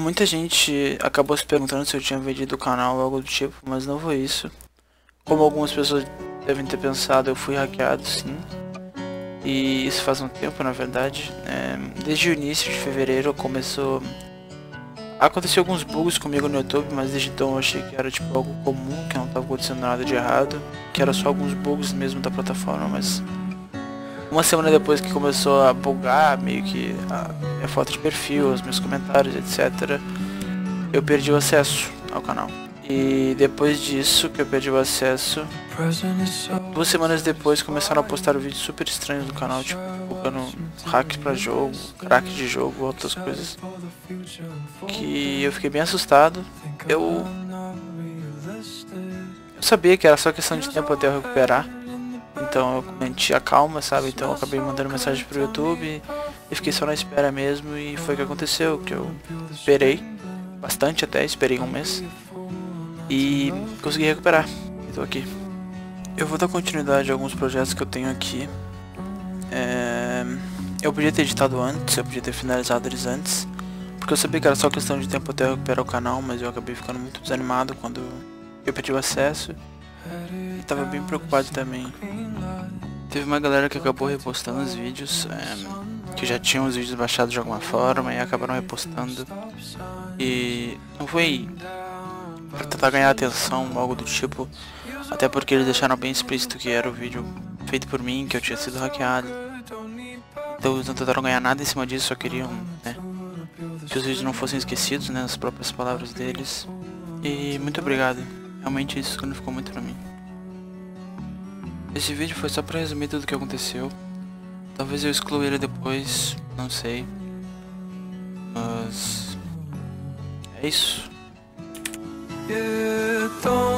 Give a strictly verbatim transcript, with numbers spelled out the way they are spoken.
Muita gente acabou se perguntando se eu tinha vendido o canal ou algo do tipo, mas não foi isso. Como algumas pessoas devem ter pensado, eu fui hackeado, sim. E isso faz um tempo, na verdade. É, desde o início de fevereiro começou a acontecer alguns bugs comigo no YouTube, mas desde então eu achei que era tipo algo comum, que não estava acontecendo nada de errado, que era só alguns bugs mesmo da plataforma, mas uma semana depois que começou a bugar meio que a minha foto de perfil, os meus comentários, etcétera, eu perdi o acesso ao canal. E depois disso que eu perdi o acesso, duas semanas depois começaram a postar vídeos super estranhos no canal, tipo, colocando hack pra jogo, crack de jogo, outras coisas. Que eu fiquei bem assustado. Eu, eu sabia que era só questão de tempo até eu recuperar. Então eu manti a calma, sabe? Então eu acabei mandando mensagem pro YouTube e fiquei só na espera mesmo, e foi o que aconteceu, que eu esperei bastante até, esperei um mês. E consegui recuperar. Estou aqui. Eu vou dar continuidade a alguns projetos que eu tenho aqui. É... Eu podia ter editado antes, eu podia ter finalizado eles antes, porque eu sabia que era só questão de tempo até eu recuperar o canal, mas eu acabei ficando muito desanimado quando eu perdi o acesso. E tava bem preocupado também. Teve uma galera que acabou repostando os vídeos, é... que já tinham os vídeos baixados de alguma forma e acabaram repostando. E não foi pra tentar ganhar atenção, algo do tipo, até porque eles deixaram bem explícito que era o vídeo feito por mim, que eu tinha sido hackeado. Então eles não tentaram ganhar nada em cima disso, só queriam, né, que os vídeos não fossem esquecidos, né, nas próprias palavras deles. E muito obrigado, realmente isso significou muito pra mim. Esse vídeo foi só pra resumir tudo o que aconteceu. Talvez eu exclua ele depois, não sei. Mas... é isso. Yeah,